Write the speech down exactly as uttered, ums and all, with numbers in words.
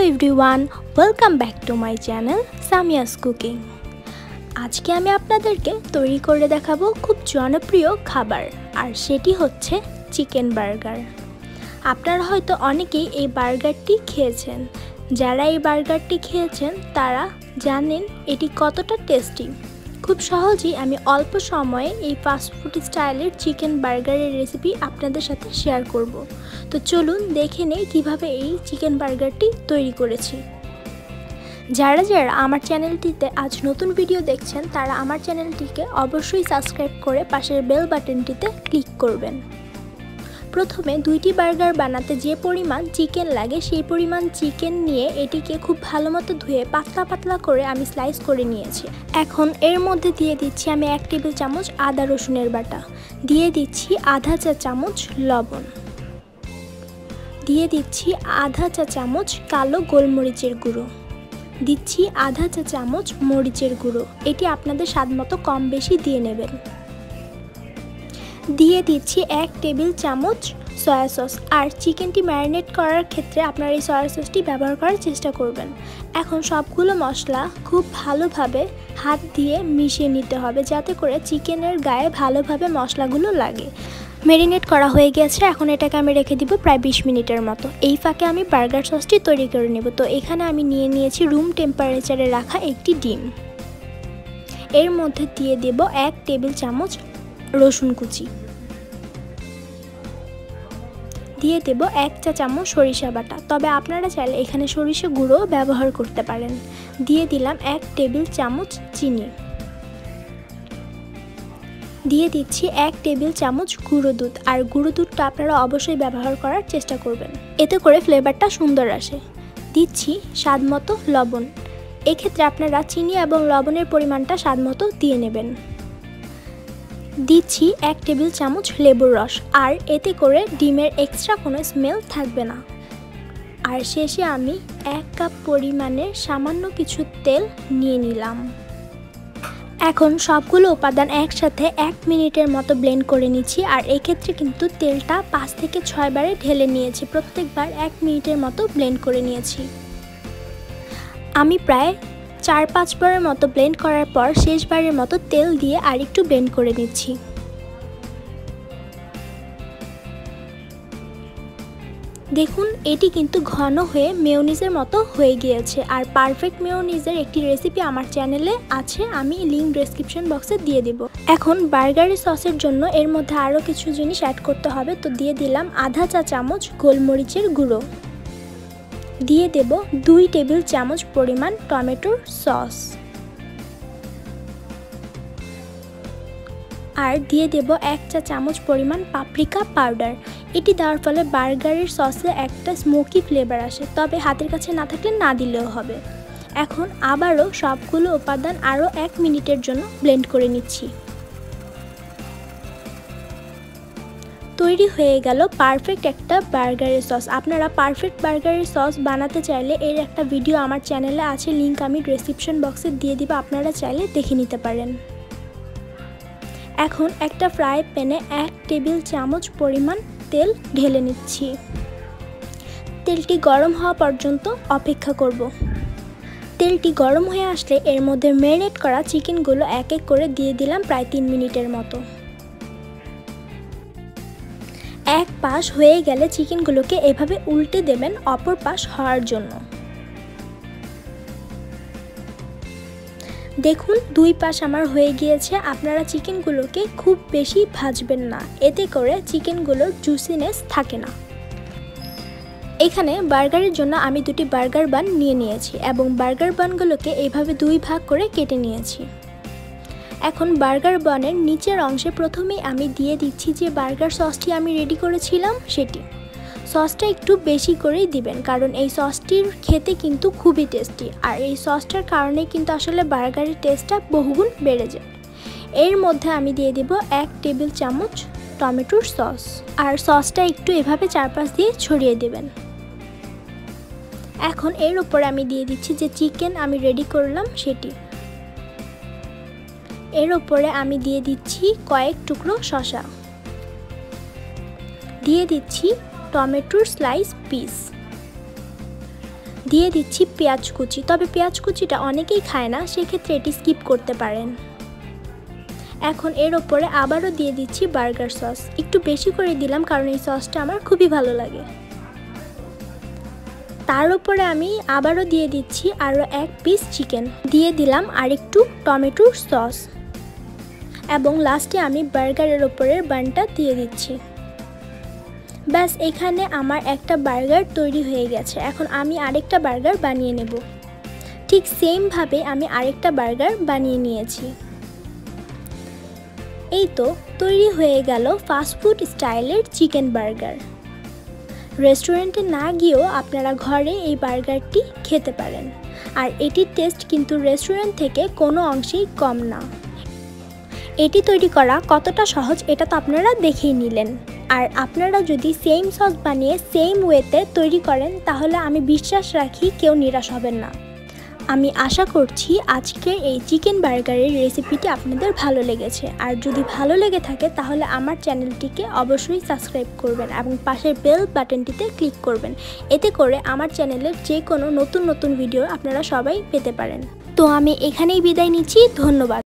Everyone, welcome back to my channel Samia's cooking. আজকে আমি আপনাদেরকে তৈরি করে দেখাবো খুব জনপ্রিয় খাবার, আর সেটি হচ্ছে চিকেন বার্গার। আপনারা হয়তো অনেকেই এই বার্গারটি খেয়েছেন। যারা এই বার্গারটি খেয়েছেন তারা জানেন এটি কতটা টেস্টি। খুব সহজেই আমি অল্প সময়ে এই ফাস্টফুড স্টাইলের চিকেন বার্গারের রেসিপি আপনাদের সাথে শেয়ার করব। তো চলুন দেখে নেই কীভাবে এই চিকেন বার্গারটি তৈরি করেছি। যারা যারা আমার চ্যানেলটিতে আজ নতুন ভিডিও দেখছেন তারা আমার চ্যানেলটিকে অবশ্যই সাবস্ক্রাইব করে পাশের বেল বাটনটিতে ক্লিক করবেন। প্রথমে দুইটি বার্গার বানাতে যে পরিমাণ চিকেন লাগে সেই পরিমাণ চিকেন নিয়ে এটিকে খুব ভালো মতো ধুয়ে পাতলা পাতলা করে আমি স্লাইস করে নিয়েছি। এখন এর মধ্যে দিয়ে দিচ্ছি আমি এক টেবিল চামচ আদা রসুনের বাটা, দিয়ে দিচ্ছি আধা চা চামচ লবণ, দিয়ে দিচ্ছি আধা চা চামচ কালো গোলমরিচের গুঁড়ো, দিচ্ছি আধা চা চামচ মরিচের গুঁড়ো। এটি আপনাদের স্বাদ মতো কম বেশি দিয়ে নেবেন। দিয়ে দিচ্ছি এক টেবিল চামচ সয়া সস। আর চিকেনটি ম্যারিনেট করার ক্ষেত্রে আপনারা এই সয়া সসটি ব্যবহার করার চেষ্টা করবেন। এখন সবগুলো মশলা খুব ভালোভাবে হাত দিয়ে মিশিয়ে নিতে হবে, যাতে করে চিকেনের গায়ে ভালোভাবে মশলাগুলো লাগে। ম্যারিনেট করা হয়ে গেছে, এখন এটাকে আমি রেখে দিব প্রায় বিশ মিনিটের মতো। এই ফাঁকে আমি বার্গার সসটি তৈরি করে নেব। তো এখানে আমি নিয়ে নিয়েছি রুম টেম্পারেচারে রাখা একটি ডিম। এর মধ্যে দিয়ে দেব এক টেবিল চামচ রসুন কুচি, দিয়ে দেব এক চা চামচ সরিষা বাটা, তবে আপনারা চাইলে এখানে সরিষা গুঁড়ো ব্যবহার করতে পারেন। দিয়ে দিলাম এক টেবিল চামচ চিনি, দিয়ে দিচ্ছি এক টেবিল চামচ গুঁড়ো দুধ। আর গুঁড়ো দুধটা আপনারা অবশ্যই ব্যবহার করার চেষ্টা করবেন, এতে করে ফ্লেভারটা সুন্দর আসে। দিচ্ছি স্বাদ মতো লবণ। এক্ষেত্রে আপনারা চিনি এবং লবণের পরিমাণটা স্বাদ মতো দিয়ে নেবেন। দিচ্ছি এক টেবিল চামচ লেবুর রস, আর এতে করে ডিমের এক্সট্রা কোনো স্মেল থাকবে না। আর শেষে আমি এক কাপ পরিমাণের সামান্য কিছু তেল নিয়ে নিলাম। এখন সবগুলো উপাদান একসাথে এক মিনিটের মতো ব্লেন্ড করে নিচ্ছি। আর এক্ষেত্রে কিন্তু তেলটা পাঁচ থেকে ছয় বারে ঢেলে নিয়েছি, প্রত্যেকবার এক মিনিটের মতো ব্লেন্ড করে নিয়েছি। আমি প্রায় চার পাঁচবারের মতো ব্লেন্ড করার পর শেষবারের মতো তেল দিয়ে আর একটু ব্লেন্ড করে নিচ্ছি। দেখুন এটি কিন্তু ঘন হয়ে মেয়োনিজের মতো হয়ে গিয়েছে। আর পারফেক্ট মেয়োনিজের একটি রেসিপি আমার চ্যানেলে আছে, আমি লিঙ্ক ডেসক্রিপশন বক্সে দিয়ে দেব। এখন বার্গারের সসের জন্য এর মধ্যে আরও কিছু জিনিস অ্যাড করতে হবে। তো দিয়ে দিলাম আধা চা চামচ গোলমরিচের গুঁড়ো, দিয়ে দেব দুই টেবিল চামচ পরিমাণ টমেটোর সস, আর দিয়ে দেব এক চা চামচ পরিমাণ পাপরিকা পাউডার। এটি দেওয়ার ফলে বার্গারের সসে একটা স্মোকি ফ্লেভার আসে, তবে হাতের কাছে না থাকলে না দিলেও হবে। এখন আবারও সবগুলো উপাদান আরও এক মিনিটের জন্য ব্লেন্ড করে নিচ্ছি। তৈরি হয়ে গেল পারফেক্ট একটা বার্গারের সস। আপনারা পারফেক্ট বার্গারের সস বানাতে চাইলে এর একটা ভিডিও আমার চ্যানেলে আছে, লিঙ্ক আমি ডেসক্রিপশন বক্সে দিয়ে দিব, আপনারা চাইলে দেখে নিতে পারেন। এখন একটা ফ্রাই প্যানে এক টেবিল চামচ পরিমাণ তেল ঢেলে নিচ্ছি। তেলটি গরম হওয়া পর্যন্ত অপেক্ষা করব। তেলটি গরম হয়ে আসলে এর মধ্যে ম্যারিনেট করা চিকেনগুলো এক এক করে দিয়ে দিলাম প্রায় তিন মিনিটের মতো। এক পাশ হয়ে গেলে চিকেনগুলোকে এভাবে উল্টে দেবেন অপর পাশ হওয়ার জন্য। দেখুন দুই পাশ আমার হয়ে গিয়েছে। আপনারা চিকেনগুলোকে খুব বেশি ভাজবেন না, এতে করে চিকেনগুলোর জুসিনেস থাকে না। এখানে বার্গারের জন্য আমি দুটি বার্গার বান নিয়ে নিয়েছি এবং বার্গার বানগুলোকে এইভাবে দুই ভাগ করে কেটে নিয়েছি। এখন বার্গার বানের নিচের অংশে প্রথমেই আমি দিয়ে দিচ্ছি যে বার্গার সসটি আমি রেডি করেছিলাম সেটি। সসটা একটু বেশি করেই দিবেন, কারণ এই সসটির খেতে কিন্তু খুবই টেস্টি। আর এই সসটার কারণে কিন্তু আসলে বার্গারের টেস্টটা বহুগুণ বেড়ে যায়। এর মধ্যে আমি দিয়ে দেব এক টেবিল চামচ টমেটোর সস, আর সসটা একটু এভাবে চারপাশ দিয়ে ছড়িয়ে দেবেন। এখন এর উপরে আমি দিয়ে দিচ্ছি যে চিকেন আমি রেডি করলাম সেটি। এর উপরে আমি দিয়ে দিচ্ছি কয়েক টুকরো শসা, দিয়ে দিচ্ছি টমেটোর স্লাইস পিস, দিয়ে দিচ্ছি পেঁয়াজ কুচি, তবে পেঁয়াজ কুচিটা অনেকেই খায় না, সেক্ষেত্রে এটি স্কিপ করতে পারেন। এখন এর ওপরে আবারও দিয়ে দিচ্ছি বার্গার সস, একটু বেশি করে দিলাম কারণ এই সসটা আমার খুবই ভালো লাগে। তার উপরে আমি আবারও দিয়ে দিচ্ছি আরও এক পিস চিকেন, দিয়ে দিলাম আরেকটু টমেটোর সস এবং লাস্টে আমি বার্গারের ওপরের বানটা দিয়ে দিচ্ছি। ব্যাস এখানে আমার একটা বার্গার তৈরি হয়ে গেছে। এখন আমি আরেকটা বার্গার বানিয়ে নেব। ঠিক সেমভাবে আমি আরেকটা বার্গার বানিয়ে নিয়েছি। এই তো তৈরি হয়ে গেল ফাস্টফুড স্টাইলের চিকেন বার্গার। রেস্টুরেন্টে না গিয়েও আপনারা ঘরে এই বার্গারটি খেতে পারেন, আর এটির টেস্ট কিন্তু রেস্টুরেন্ট থেকে কোনো অংশেই কম না। এটি তৈরি করা কতটা সহজ এটা তো আপনারা দেখেই নিলেন। আর আপনারা যদি সেম সস বানিয়ে সেম ওয়েতে তৈরি করেন তাহলে আমি বিশ্বাস রাখি কেউ নিরাশ হবেন না। আমি আশা করছি আজকের এই চিকেন বার্গারের রেসিপিটি আপনাদের ভালো লেগেছে, আর যদি ভালো লেগে থাকে তাহলে আমার চ্যানেলটিকে অবশ্যই সাবস্ক্রাইব করবেন এবং পাশের বেল বাটনটিতে ক্লিক করবেন, এতে করে আমার চ্যানেলের যে কোনো নতুন নতুন ভিডিও আপনারা সবাই পেতে পারেন। তো আমি এখানেই বিদায় নিচ্ছি, ধন্যবাদ।